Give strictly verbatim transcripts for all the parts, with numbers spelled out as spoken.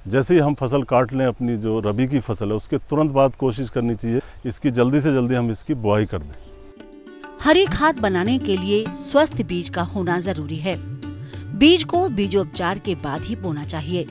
जैसे ही हम फसल काट लें अपनी जो रबी की फसल है उसके तुरंत बाद कोशिश करनी चाहिए इसकी जल्दी से जल्दी हम इसकी बुआई कर दें। हरी खाद बनाने के लिए स्वस्थ बीज का होना जरूरी है। बीज को बीजोपचार के बाद ही बोना चाहिए।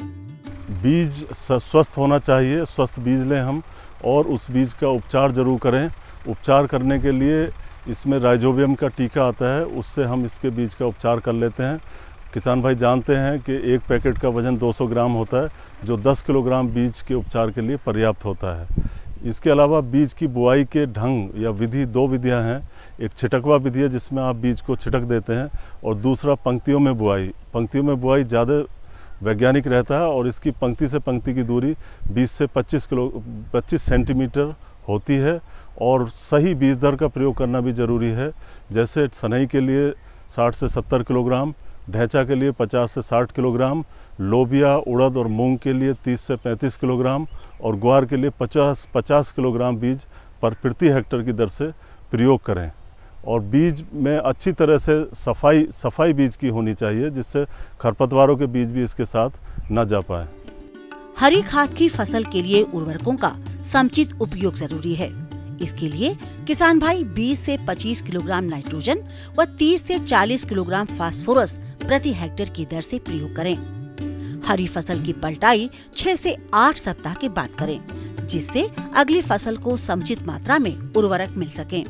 बीज स्वस्थ होना चाहिए, स्वस्थ बीज लें हम और उस बीज का उपचार जरूर करें। उपचार करने के लिए इसमें राइजोबियम का टीका आता है, उससे हम इसके बीज का उपचार कर लेते हैं। किसान भाई जानते हैं कि एक पैकेट का वजन दो सौ ग्राम होता है, जो दस किलोग्राम बीज के उपचार के लिए पर्याप्त होता है। इसके अलावा बीज की बुआई के ढंग या विधि दो विधियां हैं। एक छिटकवा विधि है जिसमें आप बीज को छिटक देते हैं और दूसरा पंक्तियों में बुआई। पंक्तियों में बुआई ज़्यादा वैज्ञानिक रहता है और इसकी पंक्ति से पंक्ति की दूरी बीस से पच्चीस किलो पच्चीस सेंटीमीटर होती है और सही बीज दर का प्रयोग करना भी ज़रूरी है। जैसे सनई के लिए साठ से सत्तर किलोग्राम, ढैंचा के लिए पचास से साठ किलोग्राम, लोबिया, उड़द और मूंग के लिए तीस से पैंतीस किलोग्राम और ग्वार के लिए पचास पचास किलोग्राम बीज पर प्रति हेक्टर की दर से प्रयोग करें। और बीज में अच्छी तरह से सफाई सफाई बीज की होनी चाहिए जिससे खरपतवारों के बीज भी इसके साथ न जा पाए। हरी खाद की फसल के लिए उर्वरकों का समुचित उपयोग जरूरी है। इसके लिए किसान भाई बीस से पच्चीस किलोग्राम नाइट्रोजन व तीस से चालीस किलोग्राम फास्फोरस प्रति हेक्टेयर की दर से प्रयोग करें। हरी फसल की पलटाई छह से आठ सप्ताह के बाद करें, जिससे अगली फसल को समुचित मात्रा में उर्वरक मिल सके।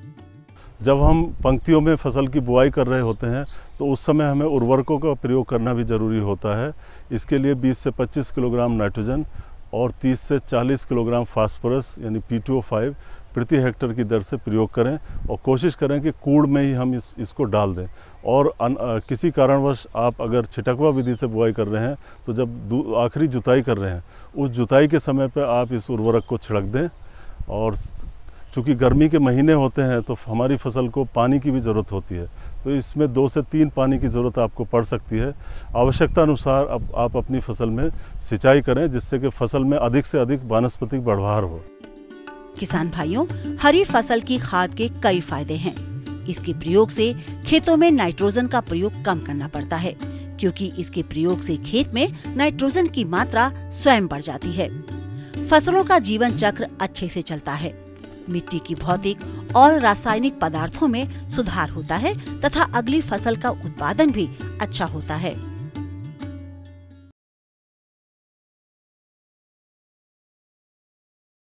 जब हम पंक्तियों में फसल की बुआई कर रहे होते हैं तो उस समय हमें उर्वरकों का प्रयोग करना भी ज़रूरी होता है। इसके लिए बीस से पच्चीस किलोग्राम नाइट्रोजन और तीस से चालीस किलोग्राम फास्फोरस यानी पी टू ओ फाइव प्रति हेक्टर की दर से प्रयोग करें और कोशिश करें कि कूड़ में ही हम इस इसको डाल दें। और अन, आ, किसी कारणवश आप अगर छिटकवा विधि से बुआई कर रहे हैं तो जब आखिरी जुताई कर रहे हैं उस जुताई के समय पर आप इस उर्वरक को छिड़क दें। और चूँकि गर्मी के महीने होते हैं तो हमारी फसल को पानी की भी ज़रूरत होती है, तो इसमें दो से तीन पानी की ज़रूरत आपको पड़ सकती है। आवश्यकता अनुसार अब आप अपनी फसल में सिंचाई करें जिससे कि फसल में अधिक से अधिक वानस्पतिक बढ़वार हो। किसान भाइयों, हरी फसल की खाद के कई फायदे हैं। इसके प्रयोग से खेतों में नाइट्रोजन का प्रयोग कम करना पड़ता है, क्योंकि इसके प्रयोग से खेत में नाइट्रोजन की मात्रा स्वयं बढ़ जाती है। फसलों का जीवन चक्र अच्छे से चलता है, मिट्टी की भौतिक और रासायनिक पदार्थों में सुधार होता है तथा अगली फसल का उत्पादन भी अच्छा होता है।